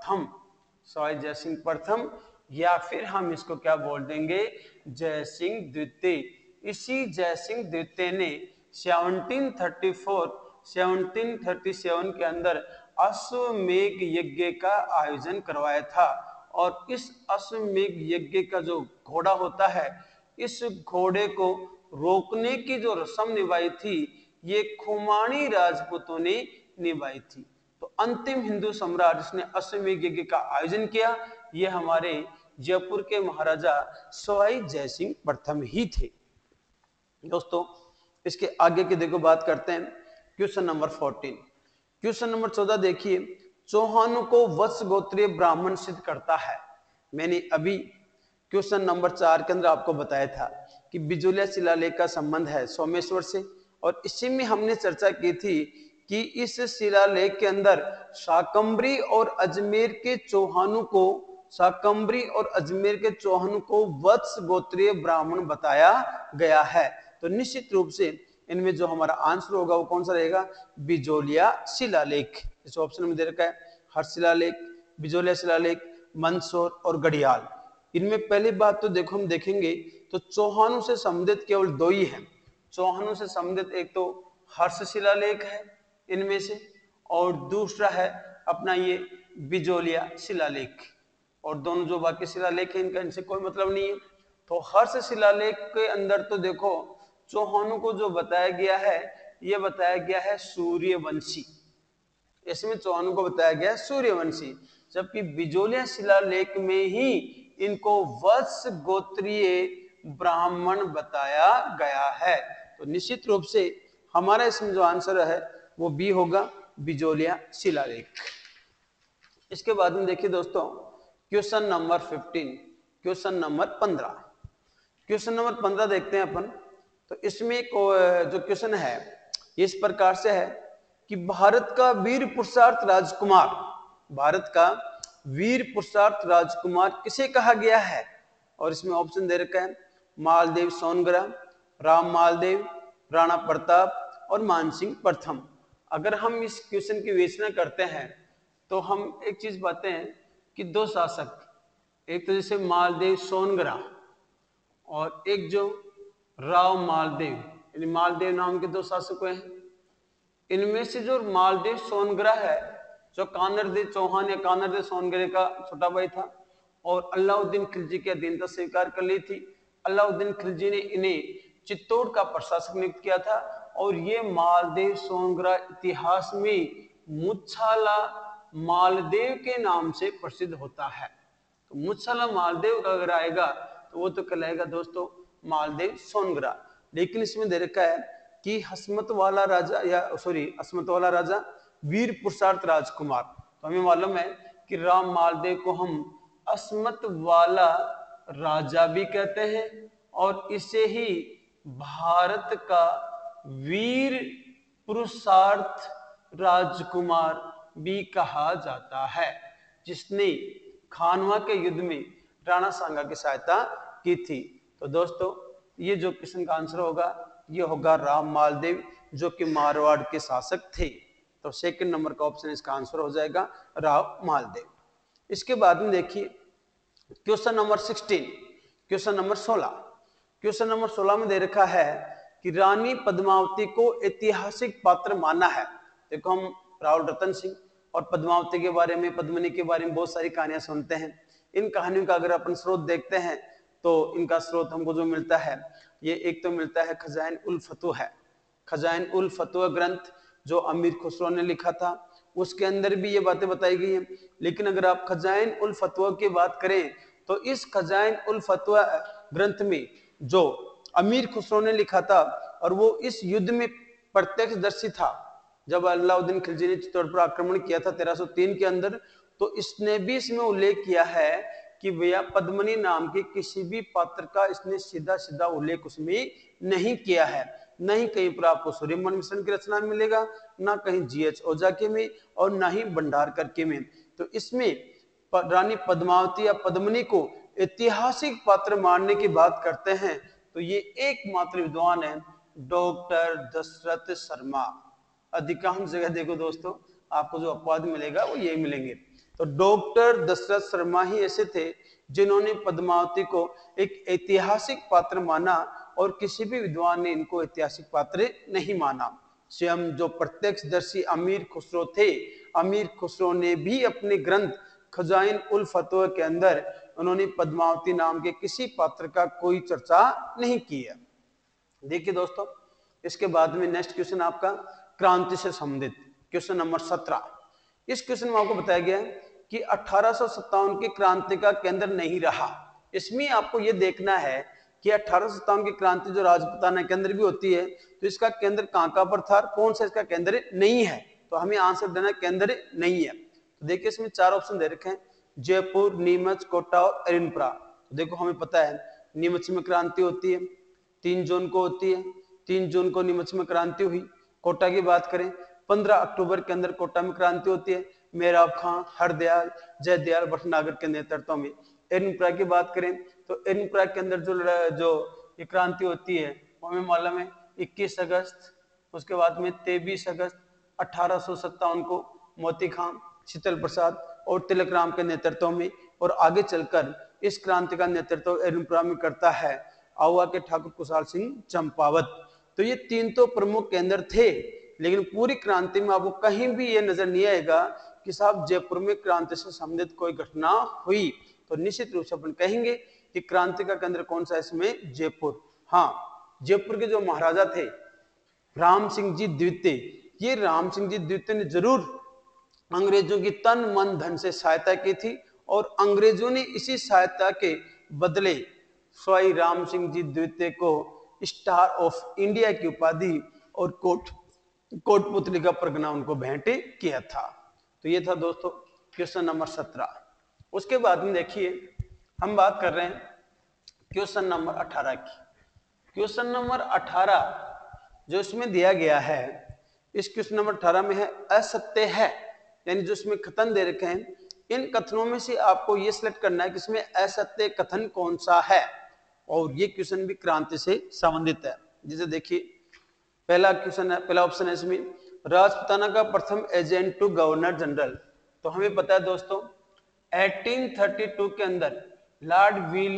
प्रथम, या फिर हम इसको क्या बोल देंगे जयसिंह द्वितीय। इसी जयसिंह द्वितीय ने 1737 के अंदर अश्वमेघ यज्ञ का आयोजन करवाया था। और इस अश्वमेघ यज्ञ का जो घोड़ा होता है, इस घोड़े को रोकने की जो रस्म निभाई थी ये खुमानी राजपूतों ने निभाई थी। तो अंतिम हिंदू सम्राट जिसने अश्वमेघ यज्ञ का आयोजन किया ये हमारे जयपुर के महाराजा सवाई जयसिंह प्रथम ही थे। दोस्तों इसके आगे की देखो बात करते हैं क्वेश्चन नंबर 14। क्वेश्चन नंबर 14 देखिए, चौहानों को वत्स गोत्रीय ब्राह्मण सिद्ध करता है। मैंने अभी क्वेश्चन नंबर 4 के अंदर आपको बताया था कि बिजोलिया शिलालेख का संबंध है सोमेश्वर से, और इसी में हमने चर्चा की थी कि इस शिलालेख के अंदर शाकंभरी और अजमेर के चौहानों को वत्स गोत्रीय ब्राह्मण बताया गया है। तो निश्चित रूप से इनमें जो हमारा आंसर होगा वो कौन सा रहेगा, बिजोलिया शिलालेख। इस ऑप्शन में दे रखा है हर्ष शिलालेख, बिजोलिया शिलालेख, मंदसौर और गढ़ियाल। इनमें पहली बात तो देखो हम देखेंगे तो चौहानों से संबंधित केवल दो ही हैं। चौहानों से संबंधित एक तो हर्ष शिलालेख है इनमें से, और दूसरा है अपना ये बिजोलिया शिलालेख। और दोनों जो बाकी शिलालेख है इनका इनसे कोई मतलब नहीं है। तो हर्ष शिलालेख के अंदर तो देखो चौहानों को जो बताया गया है ये बताया गया है सूर्यवंशी, इसमें चौहानों को बताया गया है सूर्यवंशी, जबकि बिजोलिया शिलालेख में ही इनको वत्स गोत्रीय ब्राह्मण बताया गया है। तो निश्चित रूप से हमारा इसमें जो आंसर है वो बी होगा, बिजोलिया शिलालेख। इसके बाद में देखिए दोस्तों question number 15, question number 15, question number 15 देखते हैं अपन। तो इसमें जो क्वेश्चन है इस प्रकार से है कि भारत का वीर पुरुषार्थ राजकुमार, भारत का वीर पुरुषार्थ राजकुमार किसे कहा गया है? और इसमें ऑप्शन दे रखा है मालदेव सोनग्रा, राम मालदेव, राणा प्रताप और मानसिंह प्रथम। अगर हम इस क्वेश्चन की विवेचना करते हैं तो हम एक चीज पाते हैं कि दो शासक, एक तो जैसे मालदेव सोनग्रा और एक जो राव मालदेव, यानी मालदेव नाम के दो शासक हैं। इनमें से जो मालदेव सोनग्रा है जो कानरदेव चौहान या कानरदेव सोनग्रे का छोटा भाई था और अलाउद्दीन खिलजी की अधीनता स्वीकार कर ली थी। अलाउद्दीन खिलजी ने इन्हें चित्तौड़ का प्रशासक नियुक्त किया था और ये मालदेव सोनग्रा इतिहास में मुच्छाला मालदेव के नाम से प्रसिद्ध होता है। तो मुच्छाला मालदेव का अगर आएगा तो वो तो कहलाएगा दोस्तों मालदेव सोनग्रा। लेकिन इसमें दे रखा है कि हसमत वाला राजा हसमत वाला राजा वीर पुरुषार्थ राजकुमार, तो हमें मालूम है कि राम मालदेव को हम असमत वाला राजा भी कहते हैं और इसे ही भारत का वीर पुरुषार्थ राजकुमार भी कहा जाता है, जिसने खानवा के युद्ध में राणा सांगा की सहायता की थी। तो दोस्तों ये जो क्वेश्चन का आंसर होगा ये होगा राम मालदेव, जो कि मारवाड़ के शासक थे। तो सेकंड नंबर का ऑप्शन इसका आंसर हो जाएगा राव मालदेव। इसके बाद में देखिए question number 16, question number 16, question number 16 में दे रखा है कि रानी पद्मावती को ऐतिहासिक पात्र माना है। देखो हम राहुल रतन सिंह और पद्मावती के बारे में, पद्मिनी के बारे में बहुत सारी कहानियां सुनते हैं। इन कहानियों का अगर अपन स्रोत देखते हैं तो इनका स्रोत हमको जो मिलता है ये एक तो मिलता है खजाइन उल फतुह है। खजाइन उल फतुह ग्रंथ जो अमीर खुसरो ने लिखा था उसके अंदर भी ये बातें बताई गई हैं। लेकिन अगर आप खजाइन उल फतुह की बात करें तो इस खजाइन उल फतुह ग्रंथ में जो अमीर खुसरो ने लिखा था और वो इस युद्ध में प्रत्यक्षदर्शी था जब अलाउद्दीन खिलजी ने चित्तौड़ पर आक्रमण किया था 1303 के अंदर, तो इसने भी इसमें उल्लेख किया है कि भैया पद्मिनी नाम के किसी भी पात्र का इसने सीधा सीधा उल्लेख उसमें नहीं किया है। नहीं कहीं पर आपको सूर्यमन मिश्रण की रचना में मिलेगा, ना कहीं जीएच ओझा के में और ना ही भंडारकर के में। तो इसमें रानी पद्मावती या पद्मिनी को ऐतिहासिक पात्र मानने की बात करते हैं तो ये एकमात्र विद्वान है डॉक्टर दशरथ शर्मा। अधिकांश जगह देखो दोस्तों आपको जो अपवाद मिलेगा वो यही मिलेंगे। तो डॉक्टर दशरथ शर्मा ही ऐसे थे जिन्होंने पद्मावती को एक ऐतिहासिक पात्र माना और किसी भी विद्वान ने इनको ऐतिहासिक पात्र नहीं माना। स्वयं जो प्रत्यक्षदर्शी अमीर खुसरो थे, अमीर खुसरो ने भी अपने ग्रंथ खजाइन उल फतुह के अंदर उन्होंने पद्मावती नाम के किसी पात्र का कोई चर्चा नहीं की है। देखिए दोस्तों इसके बाद में नेक्स्ट क्वेश्चन आपका क्रांति से संबंधित क्वेश्चन नंबर 17। इस क्वेश्चन में आपको बताया गया है कि 1857 की क्रांति का केंद्र नहीं रहा। इसमें आपको यह देखना है कि 1857 की क्रांति जो राजपूताना केंद्र भी होती है तो इसका केंद्र कहां पर था, कौन सा इसका केंद्र नहीं है। तो हमें आंसर देना केंद्र नहीं है। तो देखिए इसमें चार ऑप्शन दे रखे हैं जयपुर, नीमच, कोटा और अरिनपुरा। तो देखो हमें पता है नीमच में क्रांति होती है 3 जून को होती है, 3 जून को नीमच में क्रांति हुई। कोटा की बात करें 15 अक्टूबर के अंदर कोटा में क्रांति होती है मेहराब खां, हरदयाल, जयदयाल भटनागर के नेतृत्व में। अरिनपुरा की बात करें तो अरिनपुरा के अंदर जो ये क्रांति होती है वो हमें मालूम है 21 अगस्त, उसके बाद में 23 अगस्त 1857 को मोती खां, शीतल प्रसाद और तिलक राम के नेतृत्व में, और आगे चलकर इस क्रांति का नेतृत्व एरनपुरा में करता है आहुआ के ठाकुर कुशाल सिंह चंपावत। तो ये 3 तो प्रमुख केंद्र थे, लेकिन पूरी क्रांति में आपको कहीं भी ये नजर नहीं आएगा कि साहब जयपुर में क्रांति से संबंधित कोई घटना हुई। तो निश्चित रूप से अपन कहेंगे कि क्रांति का केंद्र कौन सा है इसमें, जयपुर। हाँ, जयपुर के जो महाराजा थे राम सिंह जी द्वितीय, ये राम सिंह जी द्वितीय ने जरूर अंग्रेजों की तन मन धन से सहायता की थी और अंग्रेजों ने इसी सहायता के बदले स्वाई राम सिंह जी द्वितीय को स्टार ऑफ इंडिया की उपाधि और कोटपुतली का परगना उनको भेंट किया था। तो ये था दोस्तों क्वेश्चन नंबर 17। उसके बाद में देखिए हम बात कर रहे हैं क्वेश्चन नंबर 18 की। क्वेश्चन नंबर 18 जो इसमें दिया गया है, इस क्वेश्चन नंबर 18 में है असत्य है, यानी जो इसमें कथन दे रखे हैं, इन कथनों में से आपको ये सिलेक्ट करना है कि इसमें असत्य कथन कौन सा है। और ये क्वेश्चन भी क्रांति से संबंधित है। जैसे देखिए पहला क्वेश्चन है, पहला ऑप्शन है इसमें राजपुताना का प्रथम एजेंट टू गवर्नर जनरल। तो हमें पता है दोस्तों 1832 के अंदर लॉर्ड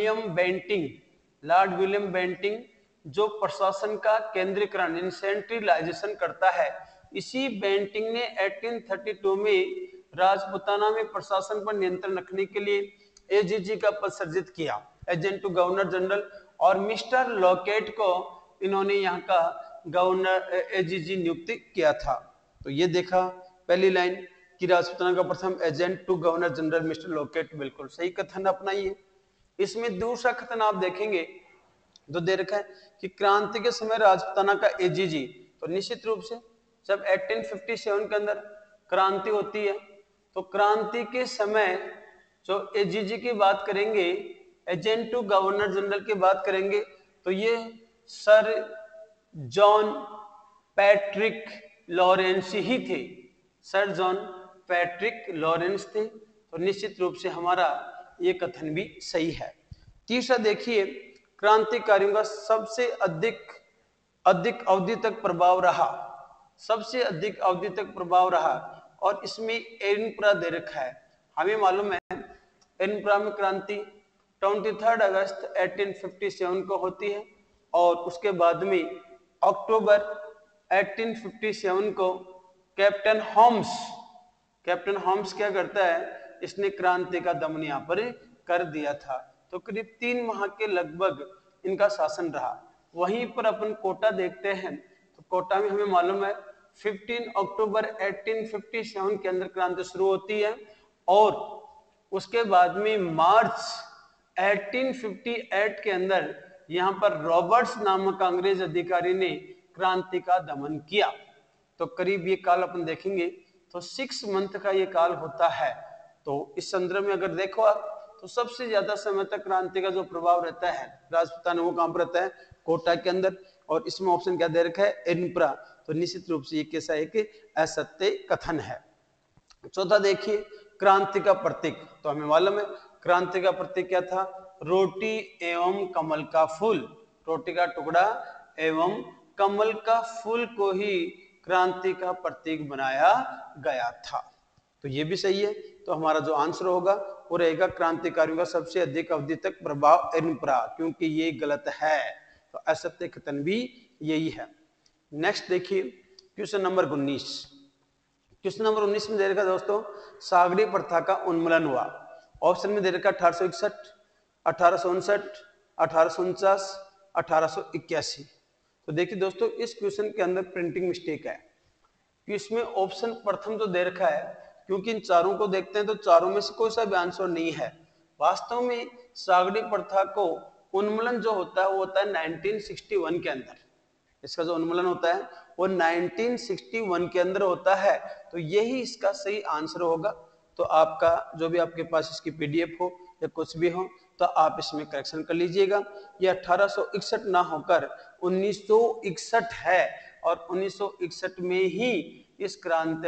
विलियम बेंटिंग जो प्रशासन का केंद्रीकरण यानी सेंट्रलाइजेशन करता है, इसी बेंटिंग ने 1832 में राजपुताना में प्रशासन पर नियंत्रण रखने के लिए एजीजी का पद सृजित किया, एजेंट टू गवर्नर जनरल। और मिस्टर लॉकेट को इन्होंने यहाँ का गवर्नर एजीजी नियुक्त किया था। तो ये देखा पहली लाइन कि राजपुताना का प्रथम agent to governor general mister Lockett, बिल्कुल सही कथन अपनाइए। इसमें दूसरा कथन आप देखेंगे तो दे रखा है कि क्रांति के समय राजपुताना का एजीजी, तो निश्चित रूप से जब 1857 के अंदर क्रांति होती है तो क्रांति के समय जो एजीजी की बात करेंगे, एजेंट टू गवर्नर जनरल की बात करेंगे, तो ये सर जॉन पैट्रिक लॉरेंस ही थे, सर जॉन पैट्रिक लॉरेंस थे। तो निश्चित रूप से हमारा ये कथन भी सही है। तीसरा देखिए क्रांतिकारियों का सबसे अधिक अवधि तक प्रभाव रहा, सबसे अधिक अवधि तक प्रभाव रहा, और इसमें एरनपुरा दे रखा है। हमें मालूम है एरनपुरा में क्रांति 23 अगस्त 1857 को होती है और उसके बाद में अक्टूबर 1857 को कैप्टन होम्स क्या करता है, इसने क्रांति का दमन यहाँ पर कर दिया था। तो करीब 3 माह के लगभग इनका शासन रहा। वहीं पर अपन कोटा देखते हैं तो कोटा में हमें मालूम है 15 अक्टूबर 1857 के अंदर क्रांति शुरू होती है और उसके बाद में मार्च 1858 के अंदर यहाँ पर रॉबर्ट्स नामक अंग्रेज अधिकारी ने क्रांति का दमन किया। तो करीब ये काल अपन देखेंगे तो 6 मंथ का ये काल होता है। तो इस संदर्भ में अगर देखो आप तो सबसे ज्यादा समय तक क्रांति का जो प्रभाव रहता है राजपुताना वो कहां पर रहता है, कोटा के अंदर। और इसमें ऑप्शन क्या दे रखा है, एरनपुरा। तो निश्चित रूप से ये कैसा है कि असत्य कथन है। चौथा देखिए क्रांति का प्रतीक। तो हमें मालूम है क्रांति का प्रतीक क्या था, रोटी एवं कमल का फूल, रोटी का टुकड़ा एवं कमल का फूल को ही क्रांति का प्रतीक बनाया गया था। तो ये भी सही है। तो हमारा जो आंसर होगा वो रहेगा क्रांतिकारियों का सबसे अधिक अवधि तक प्रभाव एरनपुरा, क्योंकि ये गलत है। तो असत्य कथन भी यही है। नेक्स्ट देखिए क्वेश्चन नंबर 19। क्वेश्चन नंबर 19 में दे रखा दोस्तों सागरी प्रथा का उन्मूलन हुआ। ऑप्शन में दे रखा 1861, 1859, 1849, 1881। तो देखिए दोस्तों इस क्वेश्चन के अंदर प्रिंटिंग मिस्टेक है कि इसमें ऑप्शन प्रथम तो दे रखा है, क्योंकि इन चारों को देखते हैं तो चारों में से कोई सा भी आंसर नहीं है। वास्तव में सागरी प्रथा को उन्मूलन जो होता है वो होता है 1961 के अंदर। इसका जो उन्मूलन होता है वो 1961 के अंदर होता है। तो यही इसका सही आंसर होगा। तो आपका जो भी आपके पास इसकी पीडीएफ हो या कुछ भी हो तो आप इसमें करेक्शन कर लीजिएगा। ये 1861 ना होकर 1961 है और 1961 में ही इस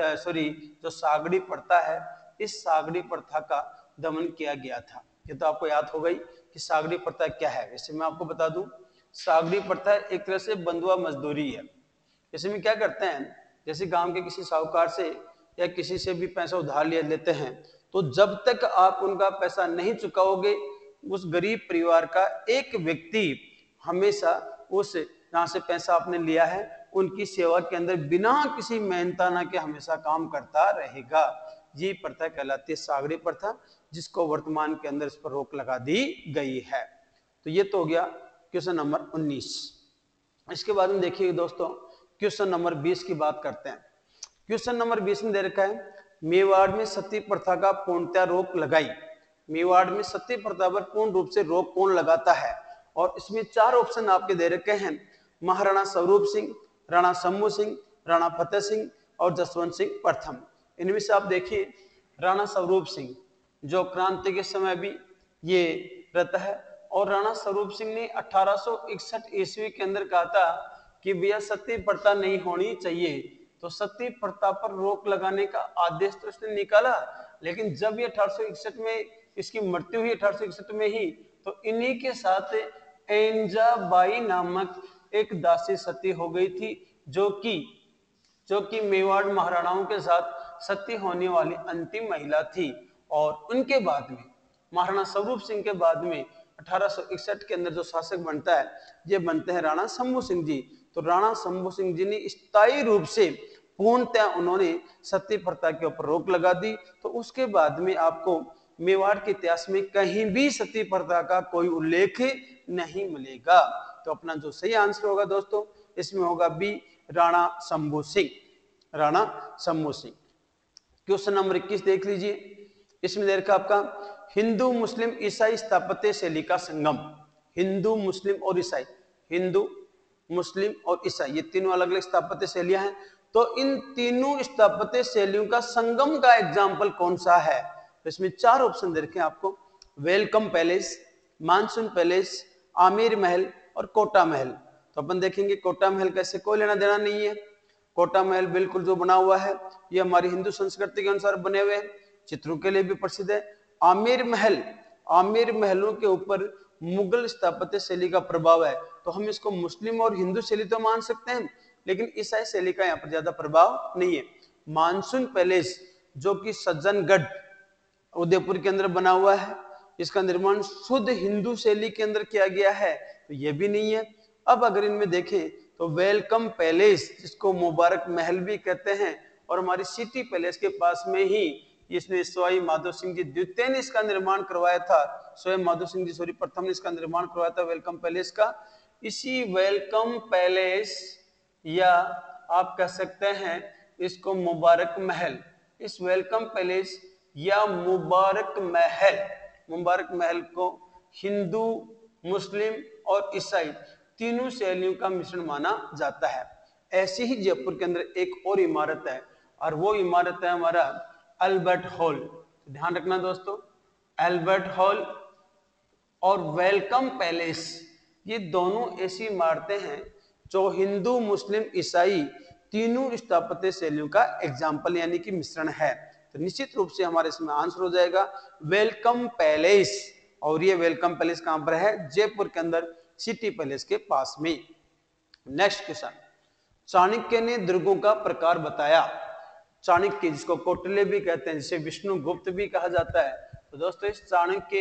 जो सागरी प्रथा है, इस सागरी प्रथा का दमन किया गया था। ये तो आपको याद हो गई कि सागरी प्रथा क्या है। वैसे मैं आपको बता दूं सागरी प्रथा एक तरह से बंधुआ मजदूरी है। इसमें क्या करते हैं, जैसे गांव के किसी साहूकार से या किसी से भी पैसा उधार लेते हैं, तो जब तक आप उनका पैसा नहीं चुकाओगे उस गरीब परिवार का एक व्यक्ति हमेशा उस जहां से पैसा आपने लिया है उनकी सेवा के अंदर बिना किसी मेहनता ना के हमेशा काम करता रहेगा। ये प्रथा कहलाती है सागरी प्रथा, जिसको वर्तमान के अंदर इस पर रोक लगा दी गई है। तो ये तो हो गया क्वेश्चन नंबर 19। इसके बाद में देखिए दोस्तों क्वेश्चन नंबर 20 की बात करते हैं। क्वेश्चन नंबर 20 में दे रखा है मेवाड़ में सती प्रथा का पूर्णतः रोक लगाई। मेवाड़ में सती प्रथा पर पूर्ण रूप से रोक कौन लगाता है? और इसमें 4 ऑप्शन आपके दे रखे हैं, महाराणा स्वरूप सिंह, राणा शंभू सिंह, राणा फतेह सिंह और जसवंत सिंह प्रथम। इनमें से आप देखिए राणा स्वरूप सिंह जो क्रांति के समय भी ये रहता है, और राणा स्वरूप सिंह ने 1861 ईस्वी के अंदर कहा था कि भैया सती प्रथा नहीं होनी चाहिए। तो सती प्रथा पर रोक लगाने का आदेश तो इसने निकाला, लेकिन जब ये 1861 में इसकी मृत्यु हुई 1861 में ही, तो इन्हीं के साथ एंजाबाई नामक एक दासी सती हो गई थी, जो कि मेवाड़ महाराणाओं के साथ सती होने वाली अंतिम महिला थी। और उनके बाद में महाराणा स्वरूप सिंह के बाद में 1861 के अंदर जो शासक बनता है ये बनते हैं राणा शंभू सिंह जी। तो राणा शंभू सिंह जी ने स्थायी रूप से पूर्णतः उन्होंने सती प्रथा के ऊपर रोक लगा दी। तो उसके बाद में आपको मेवाड़ के इतिहास में कहीं भी सती प्रथा का कोई उल्लेख नहीं मिलेगा। तो अपना जो सही आंसर होगा दोस्तों इसमें होगा B, Rana Shambhu Singh, Rana Shambhu Singh. Question number 21 देख लीजिए। इसमें दे रखा आपका हिंदू मुस्लिम ईसाई स्थापत्य शैली का संगम। हिंदू मुस्लिम और ईसाई, हिंदू मुस्लिम और ईसाई ये तीनों अलग अलग स्थापत्य शैलियां हैं। तो इन तीनों स्थापत्य शैलियों का संगम का एग्जाम्पल कौन सा है? तो इसमें 4 ऑप्शन दे रखे हैं आपको, welcome palace, monsoon palace, Aamir Mahal और कोटा महल। तो अपन देखेंगे कोटा महल का इससे कोई लेना देना नहीं है। कोटा महल बिल्कुल जो बना हुआ है ये हमारी हिंदू संस्कृति के अनुसार बने हुए हैं, चित्रों के लिए भी प्रसिद्ध है। आमिर महल, आमिर महलों के ऊपर मुगल स्थापत्य शैली का प्रभाव है, तो हम इसको मुस्लिम और हिंदू शैली तो मान सकते हैं, लेकिन ईसाई शैली का यहाँ पर ज्यादा प्रभाव नहीं है। मानसून पैलेस जो कि सज्जनगढ़ उदयपुर के अंदर बना हुआ है, इसका निर्माण शुद्ध हिंदू शैली के अंदर किया गया है, तो यह भी नहीं है। अब अगर इनमें देखें तो वेलकम पैलेस जिसको मुबारक महल भी कहते हैं, और हमारी सिटी पैलेस के पास में ही इसने सवाई माधो सिंह जी द्वितीय ने इसका निर्माण करवाया था, स्वयं माधो सिंह जी सॉरी प्रथम ने इसका निर्माण करवाया था वेलकम पैलेस का। इसी वेलकम पैलेस या आप कह सकते हैं इसको मुबारक महल, इस वेलकम पैलेस या मुबारक महल को हिंदू मुस्लिम और ईसाई तीनों शैलियों का मिश्रण माना जाता है। ऐसे ही जयपुर के अंदर एक और इमारत है, और वो इमारत है हमारा अल्बर्ट हॉल। ध्यान रखना दोस्तों, अल्बर्ट हॉल और वेलकम पैलेस ये दोनों ऐसी इमारतें हैं जो हिंदू मुस्लिम ईसाई तीनों स्थापत्य शैलियों का एग्जाम्पल यानी कि मिश्रण है। तो निश्चित रूप से हमारे इसमें आंसर हो जाएगा वेलकम पैलेस, और ये वेलकम पैलेस कहां पर है? जयपुर के अंदर सिटी पैलेस के पास में। नेक्स्ट क्वेश्चन, चाणक्य ने दुर्गों का प्रकार बताया। चाणक्य जिसको कौटिल्य भी कहते हैं, जिसे विष्णुगुप्त भी कहा जाता है। तो दोस्तों इस चाणक्य,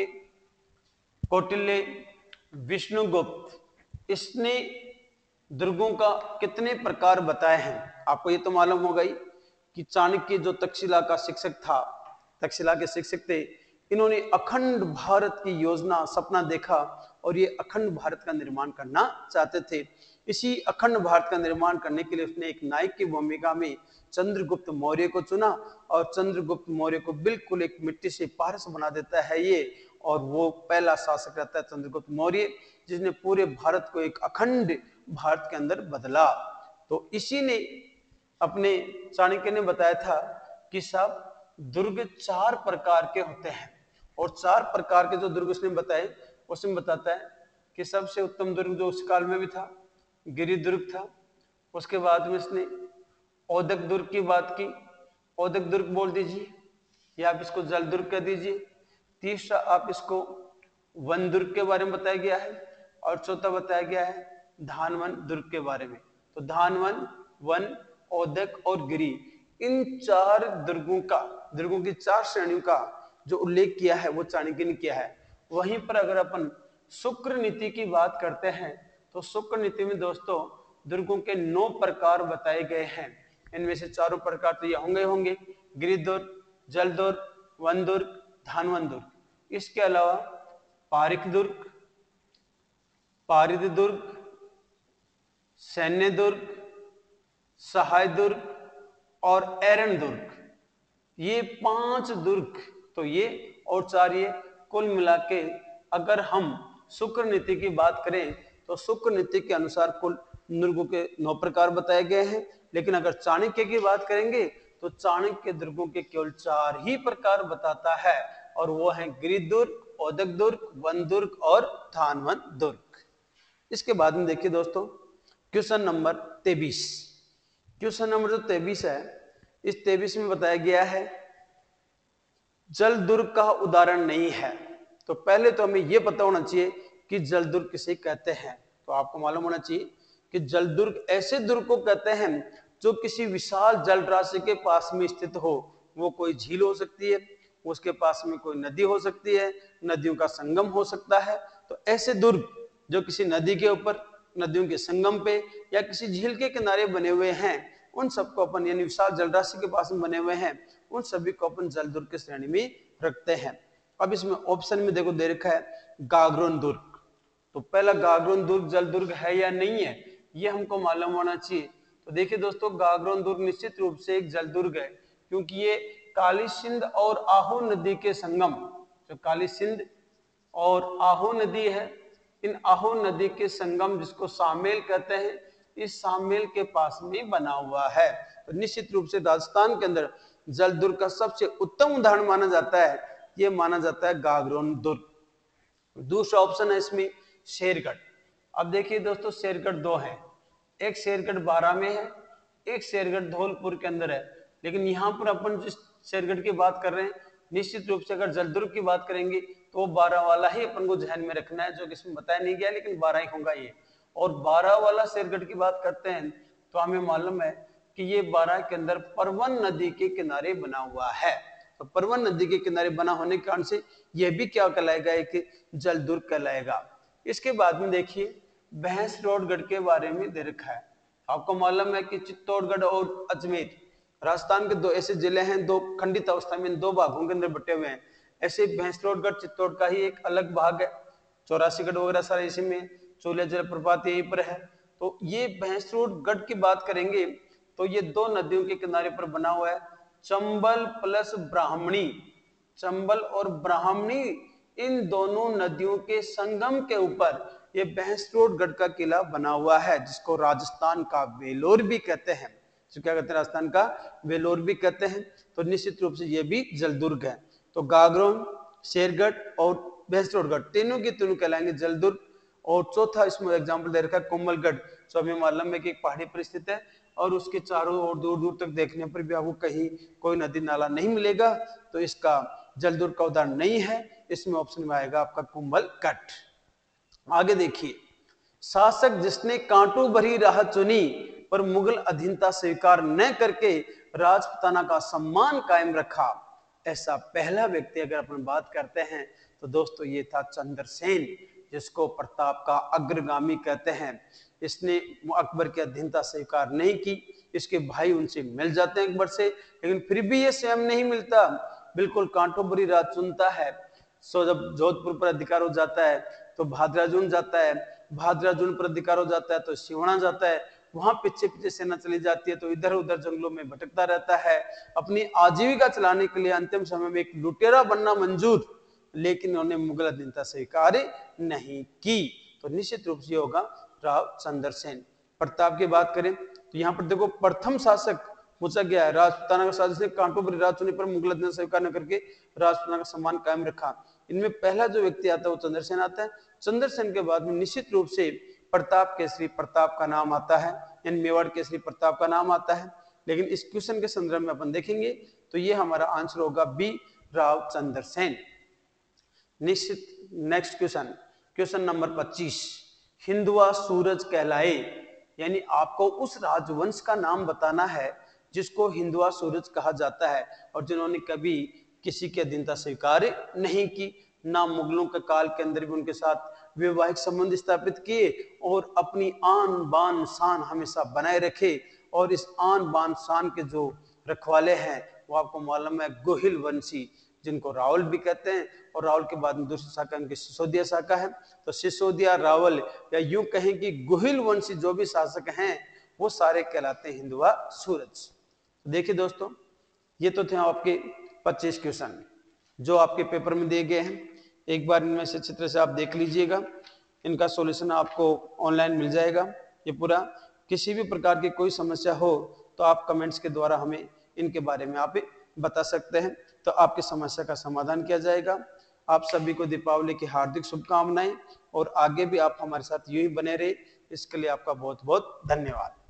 कौटिल्य, विष्णुगुप्त इसने दुर्गों का कितने प्रकार बताए हैं? आपको ये तो मालूम होगा ही कि चाणक्य जो तक्षशिला का शिक्षक था, तक्षशिला के शिक्षक थे, इन्होंने अखंड भारत की योजना सपना देखा और ये अखंड भारत का निर्माण करना चाहते थे। इसी अखंड भारत का निर्माण करने के लिए उसने एक नायक की भूमिका में चंद्रगुप्त मौर्य को चुना, और चंद्रगुप्त मौर्य को बिल्कुल एक मिट्टी से पारस बना देता है ये, और वो पहला शासक रहता है चंद्रगुप्त मौर्य, जिसने पूरे भारत को एक अखंड भारत के अंदर बदला। तो इसी ने अपने चाणक्य ने बताया था कि साहब दुर्ग 4 प्रकार के होते हैं, और 4 प्रकार के जो दुर्ग उसने बताए उसमें बताता है कि सबसे उत्तम दुर्ग जो उस काल में भी था गिरि दुर्ग था। उसके बाद में इसने औदक दुर्ग की बात की, औदक दुर्ग बोल दीजिए, या आप इसको जल दुर्ग कह दीजिए। तीसरा आप इसको वन दुर्ग के बारे में बताया गया है, और चौथा बताया गया है धानवन दुर्ग के बारे में। तो धानवन, वन, औदक और गिरि, इन 4 दुर्गों की 4 श्रेणियों का जो उल्लेख किया है वो चाणक्य ने किया है। वहीं पर अगर अपन शुक्र नीति की बात करते हैं तो शुक्र नीति में दोस्तों दुर्गों के 9 प्रकार बताए गए हैं। इनमें से चारों प्रकार तो ये होंगे गिरि दुर्ग, जल दुर्ग, वन दुर्ग, धानवन दुर्ग। इसके अलावा पारिक दुर्ग, पारिद दुर्ग, सैन्य दुर्ग, सहाय दुर्ग और एरन दुर्ग, ये 5 दुर्ग तो ये और 4 ये कुल मिला के अगर हम शुक्र नीति की बात करें तो शुक्र नीति के अनुसार कुल दुर्गों के 9 प्रकार बताए गए हैं। लेकिन अगर चाणक्य की बात करेंगे तो चाणक्य दुर्गों के केवल 4 ही प्रकार बताता है और वो है गिरि दुर्ग, औदक दुर्ग, वन दुर्ग और धानवन दुर्ग। इसके बाद में देखिए दोस्तों क्वेश्चन नंबर 23। क्वेश्चन नंबर जो 23 है, इस 23 में बताया गया है जल दुर्ग का उदाहरण नहीं है। तो पहले तो हमें यह पता होना चाहिए कि जल दुर्ग किसे कहते हैं। तो आपको मालूम होना चाहिए कि जल दुर्ग ऐसे दुर्ग को कहते हैं जो किसी विशाल जल राशि के पास में स्थित हो। वो कोई झील हो सकती है, उसके पास में कोई नदी हो सकती है, नदियों का संगम हो सकता है। तो ऐसे दुर्ग जो किसी नदी के ऊपर, नदियों के संगम पे या किसी झील के किनारे बने हुए हैं, उन सबको अपन यानी विशाल जल राशि के पास में बने हुए हैं, उन सभी को अपन जल दुर्ग की श्रेणी में रखते हैं। अब इसमें ऑप्शन में देखो दे रखा है गागरोन दुर्ग। तो पहला गागरोन दुर्ग जल दुर्ग है या नहीं है, ये हमको मालूम होना चाहिए। तो देखिए दोस्तों गागरोन दुर्ग निश्चित रूप से एक जल दुर्ग है, क्योंकि ये काली सिंध और आहू नदी के संगम, जो काली सिंध और आहू नदी है, इन आहू नदी के संगम जिसको सामेल कहते हैं, इस सामेल के पास में बना हुआ है। तो निश्चित रूप से राजस्थान के अंदर जल दुर्ग का सबसे उत्तम उदाहरण माना जाता है, यह माना जाता है गागरोन दुर्ग। दूसरा ऑप्शन है इसमें शेरगढ़। अब देखिए दोस्तों शेरगढ़ 2 है, एक शेरगढ़ बारां में है, एक शेरगढ़ धौलपुर के अंदर है। लेकिन यहाँ पर अपन जिस शेरगढ़ की बात कर रहे हैं, निश्चित रूप से अगर जल दुर्ग की बात करेंगे तो 12 वाला ही अपन को ध्यान में रखना है, जो कि इसमें बताया नहीं गया, लेकिन 12 ही होगा ये। और 12 वाला शेरगढ़ की बात करते हैं तो हमें मालूम है कि ये 12 के अंदर परवन नदी के किनारे बना हुआ है। तो परवन नदी के किनारे बना होने के कारण से यह भी क्या कहलाएगा, एक जल दुर्ग कहलाएगा। इसके बाद में देखिए भैंसरोडगढ़ के बारे में दे रखा है। आपको मालूम है कि चित्तौड़गढ़ और अजमेर राजस्थान के 2 ऐसे जिले हैं, 2 खंडित अवस्था में 2 भागों के अंदर बटे हुए हैं। ऐसे भैंसरोडगढ़ चित्तौड़ का ही एक अलग भाग है, 84गढ़ वगैरह सारे इसी में, चोलिया जलप्रपात यहीं पर है। तो ये भैंसरोडगढ़ की बात करेंगे तो ये 2 नदियों के किनारे पर बना हुआ है, चंबल प्लस ब्राह्मणी। चंबल और ब्राह्मणी इन दोनों नदियों के संगम के ऊपर ये भैंसरोडगढ़ का किला बना हुआ है, जिसको राजस्थान का वेलोर भी कहते हैं। तो क्या कहते हैं, राजस्थान का वेलोर भी कहते हैं। तो निश्चित रूप से ये भी जल दुर्ग है। तो गागरोन, शेरगढ़ और भैंसरोडगढ़ तीनों की तीनों कहलाएंगे जल दुर्ग। और चौथा इसमें एग्जाम्पल दे रखा है कोमलगढ़, जो हमें मालूम है कि एक पहाड़ी पर स्थित है और उसके चारों ओर दूर दूर तक देखने पर भी आपको कहीं कोई नदी नाला नहीं मिलेगा, तो इसका जल दुर्ग का उदाहरण नहीं है। इसमें ऑप्शन में आएगा आपका कोमलगढ़। आगे देखिए, शासक जिसने कांटों भरी राह चुनी पर मुगल अधीनता स्वीकार न करके राजपुताना का सम्मान कायम रखा, ऐसा पहला व्यक्ति अगर अपन बात करते हैं तो दोस्तों ये था चंद्रसेन, जिसको प्रताप का अग्रगामी कहते हैं। इसने अकबर की अधीनता स्वीकार नहीं की, इसके भाई उनसे मिल जाते हैं अकबर से, लेकिन फिर भी ये स्वयं नहीं मिलता, बिल्कुल कांटों भरी राह चुनता है। सो जब जोधपुर पर अधिकार हो जाता है तो भाद्राजून जाता है, भाद्राजून पर अधिकार हो जाता है तो सिवना जाता है, वहां पीछे पीछे सेना चली जाती है, तो इधर उधर जंगलों में भटकता रहता है। अपनी आजीविका चलाने के लिए अंतिम समय में एक लुटेरा बनना मंजूर, लेकिन उन्होंने मुगल अधीनता स्वीकार नहीं की। तो निश्चित रूप से होगा राव चंद्रसेन। प्रताप की बात करें तो यहाँ पर देखो प्रथम शासक पूछा गया है, राजपुताना का शासक ने कांटों भरी राह चुनी पर मुगल अधीनता स्वीकार न करके राजपुताना का सम्मान कायम रखा। इनमें पहला जो व्यक्ति आता है वो चंद्रसेन आता है। चंद्रसेन के बाद में निश्चित रूप से प्रताप केसरी प्रताप का नाम आता है, यानी मेवाड़ केसरी प्रताप का नाम आता है। लेकिन इस क्वेश्चन के संदर्भ में अपन देखेंगे तो ये हमारा आंसर होगा बी, राव चंद्रसेन। निश्चित नेक्स्ट क्वेश्चन, क्वेश्चन नंबर 25, हिंदुआ सूरज कहलाए, यानी आपको उस राजवंश का नाम बताना है जिसको हिंदुआ सूरज कहा जाता है और जिन्होंने कभी किसी की अधीनता स्वीकार नहीं की। ना मुगलों के काल के अंदर भी उनके साथ वैवाहिक संबंध स्थापित किए और अपनी आन बान शान हमेशा बनाए रखे। और इस आन बान शान के जो रखवाले हैं वो आपको मालूम है गोहिल वंशी, जिनको रावल भी कहते हैं, और रावल के बाद में दूसरी शाखा उनकी सिसोदिया शाखा है। तो सिसोदिया, रावल या यूं कहें कि गोहिल वंशी जो भी शासक हैं वो सारे कहलाते हैं हिंदुआ सूरज। देखिए दोस्तों, ये तो थे आपके 25 क्वेश्चन जो आपके पेपर में दिए गए हैं। एक बार इनमें से अच्छी तरह से आप देख लीजिएगा, इनका सॉल्यूशन आपको ऑनलाइन मिल जाएगा ये पूरा। किसी भी प्रकार की कोई समस्या हो तो आप कमेंट्स के द्वारा हमें इनके बारे में आप बता सकते हैं, तो आपकी समस्या का समाधान किया जाएगा। आप सभी को दीपावली की हार्दिक शुभकामनाएं, और आगे भी आप हमारे साथ यूं ही बने रहे, इसके लिए आपका बहुत बहुत धन्यवाद।